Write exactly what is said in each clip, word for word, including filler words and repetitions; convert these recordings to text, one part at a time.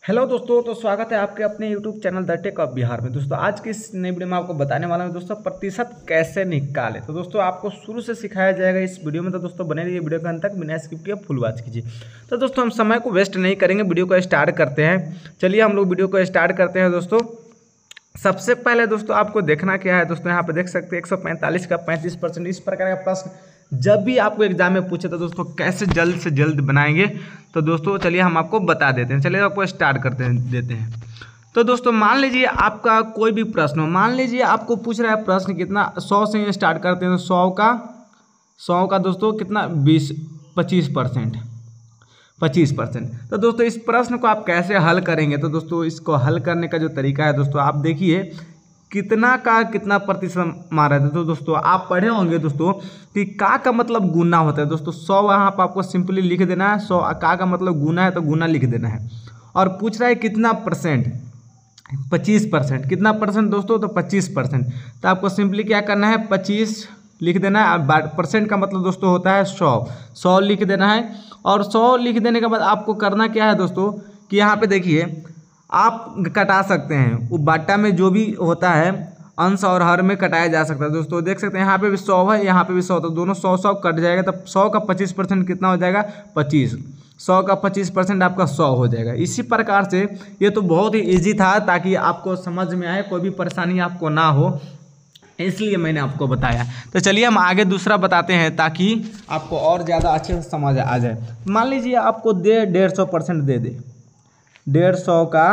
Hello दोस्तों, तो स्वागत है आपके अपने YouTube channel the tech of Bihar में। दोस्तों आज की इस नई वीडियो में आपको बताने वाला हूं दोस्तों प्रतिशत कैसे निकालें। तो दोस्तों आपको शुरू से सिखाया जाएगा इस वीडियो में, तो दोस्तों बने रहिए वीडियो के अंत तक, बिना स्किप किए फुल वॉच कीजिए। तो दोस्तों हम समय को वेस्ट नहीं करेंगे, वीडियो को स्टार्ट करते हैं। चलिए हम लोग वीडियो को स्टार्ट करते हैं। दोस्तों सबसे पहले दोस्तों आपको देखना क्या है, दोस्तों यहाँ पे देख सकते हैं एक सौ पैंतालीस का पैंतीस परसेंट इस प्रकार का प्रश्न जब भी आपको एग्जाम में पूछे तो दोस्तों कैसे जल्द से जल्द बनाएंगे। तो दोस्तों चलिए हम आपको बता देते हैं। चलिए आपको स्टार्ट करते हैं देते हैं तो दोस्तों मान लीजिए आपका कोई भी प्रश्न हो, मान लीजिए आपको पूछ रहा है प्रश्न कितना, सौ से स्टार्ट करते हैं। तो सौ का सौ का दोस्तों कितना, बीस पच्चीस परसेंट पच्चीस परसेंट तो दोस्तों इस प्रश्न को आप कैसे हल करेंगे। तो दोस्तों इसको हल करने का जो तरीका है दोस्तों आप देखिए कितना का कितना प्रतिशत मारा है। तो दोस्तों आप पढ़े होंगे दोस्तों कि का का मतलब गुना होता है। दोस्तों सौ यहाँ पर आपको सिंपली लिख देना है, सौ का का मतलब गुना है तो गुना लिख देना है। और पूछ रहा है कितना परसेंट, पच्चीस परसेंट कितना परसेंट दोस्तों, तो पच्चीस परसेंट तो आपको सिंपली क्या करना है, पच्चीस लिख देना है। परसेंट का मतलब दोस्तों होता है सौ, सौ लिख देना है। और सौ लिख देने के बाद आपको करना क्या है दोस्तों कि यहाँ पे देखिए आप कटा सकते हैं, वो बाटा में जो भी होता है अंश और हर में कटाया जा सकता है। दोस्तों देख सकते हैं यहाँ पे भी सौ है, यहाँ पे भी सौ, तो दोनों सौ सौ कट जाएगा। तो सौ का पच्चीस परसेंट कितना हो जाएगा, पच्चीस। सौ का पच्चीस परसेंट आपका सौ हो जाएगा। इसी प्रकार से ये तो बहुत ही ईजी था ताकि आपको समझ में आए, कोई भी परेशानी आपको ना हो, इसलिए मैंने आपको बताया। तो चलिए हम आगे दूसरा बताते हैं ताकि आपको और ज़्यादा अच्छे से समझ आ जाए। मान लीजिए आपको दे डेढ़ सौ परसेंट दे दे, डेढ़ सौ का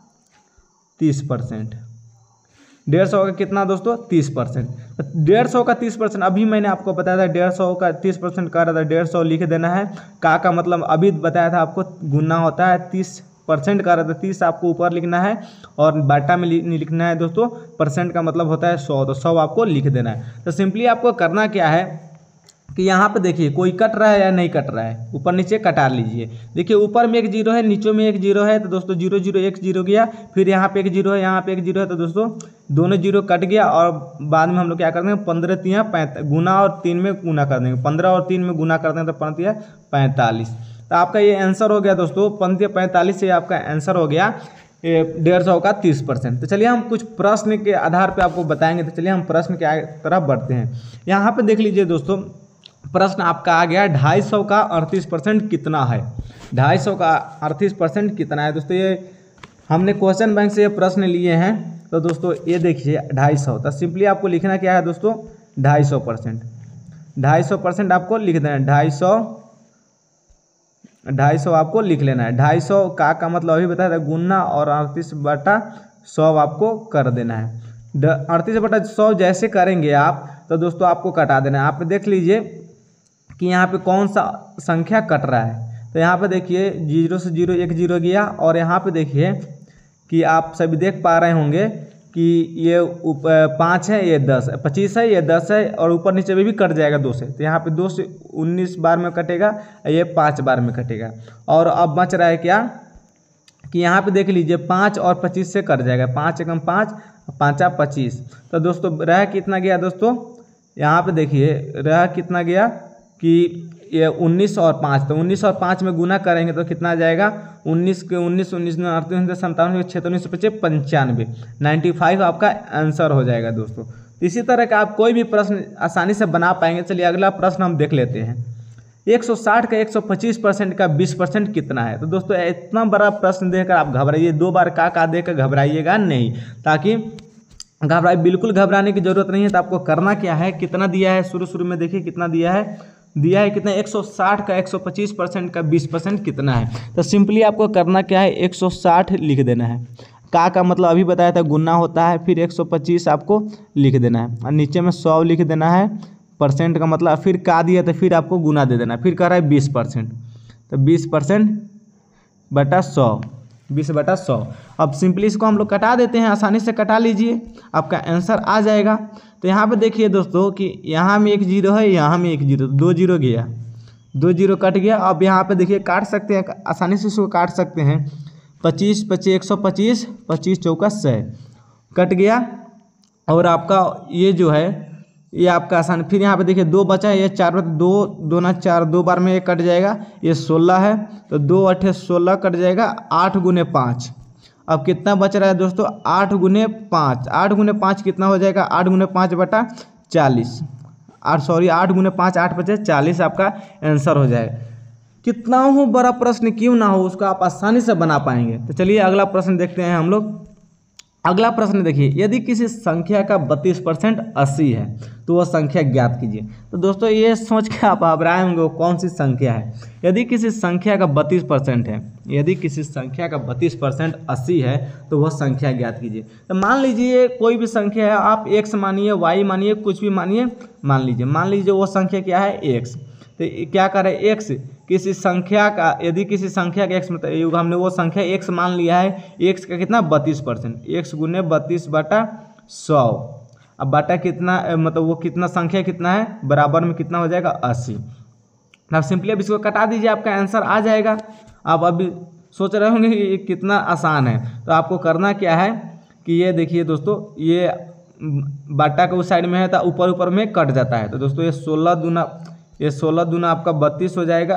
तीस परसेंट डेढ़ सौ का कितना दोस्तों, तीस परसेंट डेढ़ सौ का तीस परसेंट अभी मैंने आपको बताया था डेढ़ सौ का तीस परसेंट कर रहा था, डेढ़ सौ लिख देना है। का का मतलब अभी बताया था आपको गुना होता है, तीस परसेंट का रहता है, तीस आपको ऊपर लिखना है और बाटा में नहीं लिखना है दोस्तों। परसेंट का मतलब होता है सौ, तो सौ आपको लिख देना है। तो सिंपली आपको करना क्या है कि यहाँ पे देखिए कोई कट रहा है या नहीं कट रहा है, ऊपर नीचे कटा लीजिए। देखिए ऊपर में एक जीरो है, नीचे में एक जीरो है, तो दोस्तों जीरो जीरो एक जीरो गया, फिर यहाँ पे एक जीरो है, यहाँ पे एक जीरो है, तो दोस्तों दोनों जीरो कट गया। और बाद में हम लोग क्या करते हैं, पंद्रह तिया पैंत गुना और तीन में गुना कर देंगे, पंद्रह और तीन में गुना करते हैं तो पंद्रह पैंतालीस। तो आपका ये आंसर हो गया दोस्तों, पंद्रह पैंतालीस से आपका आंसर हो गया डेढ़ सौ का तीस परसेंट। तो चलिए हम कुछ प्रश्न के आधार पर आपको बताएंगे। तो चलिए हम प्रश्न के तरफ बढ़ते हैं। यहाँ पे देख लीजिए दोस्तों प्रश्न आपका आ गया, ढाई सौ का अड़तीस परसेंट कितना है। ढाई सौ का अड़तीस परसेंट कितना है दोस्तों, ये हमने क्वेश्चन बैंक से ये प्रश्न लिए हैं। तो दोस्तों ये देखिए ढाई सौ, तो सिंपली आपको लिखना क्या है दोस्तों, ढाई सौ परसेंट ढाई सौ परसेंट आपको लिख देना है। ढाई सौ ढाई सौ आपको लिख लेना है। ढाई सौ का का मतलब अभी बताया था गुना, और अड़तीस बटा सौ आपको कर देना है। अड़तीस बटा सौ जैसे करेंगे आप तो दोस्तों आपको कटा देना है। आप देख लीजिए कि यहाँ पे कौन सा संख्या कट रहा है। तो यहाँ पे देखिए जीरो से जीरो एक जीरो गया, और यहाँ पे देखिए कि आप सभी देख पा रहे होंगे कि ये पाँच है, ये दस है, पच्चीस है, ये दस है, और ऊपर नीचे में भी कट जाएगा दो से। तो यहाँ पे दो से उन्नीस बार में कटेगा, ये पाँच बार में कटेगा। और अब बच रहा है क्या कि यहाँ पे देख लीजिए पाँच और पच्चीस से कट जाएगा, पाँच एकम पाँच, पाँचा पच्चीस। तो दोस्तों रह कितना गया दोस्तों, यहाँ पे देखिए रह कितना गया कि ये उन्नीस और पाँच, तो उन्नीस और पाँच में गुना करेंगे तो कितना आ जाएगा, उन्नीस के उन्नीस उन्नीस में अड़तीस संतानवे छः उन्नीस पच्चीस पंचानवे, नाइन्टी फाइव आपका आंसर हो जाएगा दोस्तों। इसी तरह का आप कोई भी प्रश्न आसानी से बना पाएंगे। चलिए अगला प्रश्न हम देख लेते हैं। एक सौ साठ का एक सौ पच्चीस परसेंट का बीस परसेंट कितना है। तो दोस्तों इतना बड़ा प्रश्न देकर आप घबराइए, दो बार का का देकर घबराइएगा नहीं, ताकि घबराए बिल्कुल घबराने की जरूरत नहीं है। तो आपको करना क्या है, कितना दिया है शुरू शुरू में देखिए कितना दिया है, दिया है कितना, एक सौ साठ का एक सौ पच्चीस परसेंट का बीस परसेंट कितना है। तो सिंपली आपको करना क्या है, एक सौ साठ लिख देना है। का का मतलब अभी बताया था गुना होता है, फिर एक सौ पच्चीस आपको लिख देना है, और नीचे में सौ लिख देना है। परसेंट का मतलब फिर का दिया तो फिर आपको गुना दे देना, फिर कह रहा है बीस परसेंट, तो बीस परसेंट बटा सौ, बीस बटा सौ। अब सिंपली इसको हम लोग कटा देते हैं, आसानी से कटा लीजिए, आपका आंसर आ जाएगा। तो यहाँ पे देखिए दोस्तों कि यहाँ में एक जीरो है, यहाँ में एक जीरो, दो जीरो गया, दो जीरो कट गया। अब यहाँ पे देखिए काट सकते हैं, आसानी से इसको काट सकते हैं। पच्चीस पच्चीस एक सौ पच्चीस, पच्चीस चौका सौ कट गया। और आपका ये जो है ये आपका आसान। फिर यहाँ पे देखिए दो बचा है, ये चार बार दो दो ना चार, दो बार में ये कट जाएगा, ये सोलह है तो दो अठे सोलह कट जाएगा, आठ गुने पाँच। अब कितना बच रहा है दोस्तों, आठ गुने पाँच, आठ गुने पाँच कितना हो जाएगा, आठ गुने पाँच बटा चालीस, आठ सॉरी आठ गुने पाँच आठ बचे चालीस, आपका आंसर हो जाएगा। कितना हो बड़ा प्रश्न क्यों ना हो, उसको आप आसानी से बना पाएंगे। तो चलिए अगला प्रश्न देखते हैं हम लोग। अगला प्रश्न देखिए, यदि किसी संख्या का बत्तीस परसेंट अस्सी है तो वह संख्या ज्ञात कीजिए। तो दोस्तों ये सोच के आप घबराए होंगे वो कौन सी संख्या है। यदि किसी संख्या का बत्तीस परसेंट है, यदि किसी संख्या का बत्तीस परसेंट अस्सी है तो वह संख्या ज्ञात कीजिए। तो मान लीजिए कोई भी संख्या है, आप एक्स मानिए, वाई मानिए, कुछ भी मानिए, मान लीजिए मान लीजिए वो संख्या क्या है, एक्स। तो क्या करें, एक्स किसी संख्या का, यदि किसी संख्या का एक्स मतलब हमने वो संख्या एक्स मान लिया है, एक्स का कितना बत्तीस परसेंट, एक्स गुने बत्तीस बटा सौ। अब बटा कितना मतलब वो कितना संख्या कितना है, बराबर में कितना हो जाएगा, अस्सी। अब सिंपली अब इसको कटा दीजिए, आपका आंसर आ जाएगा। आप अभी सोच रहे होंगे कि ये कितना आसान है, तो आपको करना क्या है कि ये देखिए दोस्तों, ये बटा का उस साइड में है तो ऊपर ऊपर में कट जाता है। तो दोस्तों ये सोलह दूना ये सोलह दूना आपका बत्तीस हो जाएगा,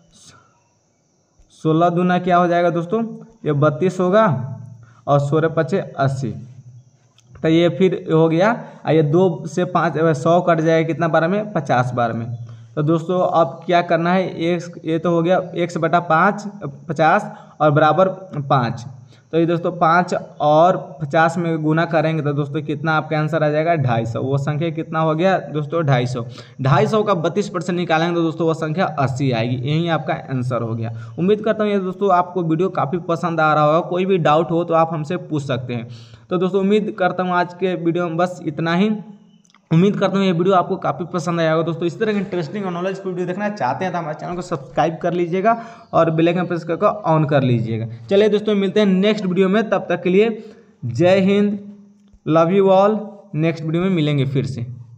सोलह दूना क्या हो जाएगा दोस्तों, ये बत्तीस होगा और सोलह पचे अस्सी। तो ये फिर हो गया, ये दो से पाँच सौ कट जाएगा कितना बार में, पचास बार में। तो दोस्तों अब क्या करना है, एक्स ये तो हो गया एक्स बटा पाँच पचास और बराबर पाँच। तो ये दोस्तों पाँच और पचास में गुना करेंगे तो दोस्तों कितना आपका आंसर आ जाएगा, ढाई सौ। वो संख्या कितना हो गया दोस्तों, ढाई सौ। ढाई सौ का बत्तीस परसेंट निकालेंगे तो दोस्तों वो संख्या अस्सी आएगी। यही आपका आंसर हो गया। उम्मीद करता हूँ ये दोस्तों आपको वीडियो काफ़ी पसंद आ रहा होगा। कोई भी डाउट हो तो आप हमसे पूछ सकते हैं। तो दोस्तों उम्मीद करता हूँ आज के वीडियो में बस इतना ही। उम्मीद करता हूँ ये वीडियो आपको काफ़ी पसंद आया होगा। दोस्तों इस तरह के इंटरेस्टिंग और नॉलेज वीडियो देखना चाहते हैं तो हमारे चैनल को सब्सक्राइब कर लीजिएगा और बेल आइकन प्रेस करके ऑन कर लीजिएगा। चलिए दोस्तों मिलते हैं नेक्स्ट वीडियो में, तब तक के लिए Jai Hind, love you all. Next video में मिलेंगे फिर से।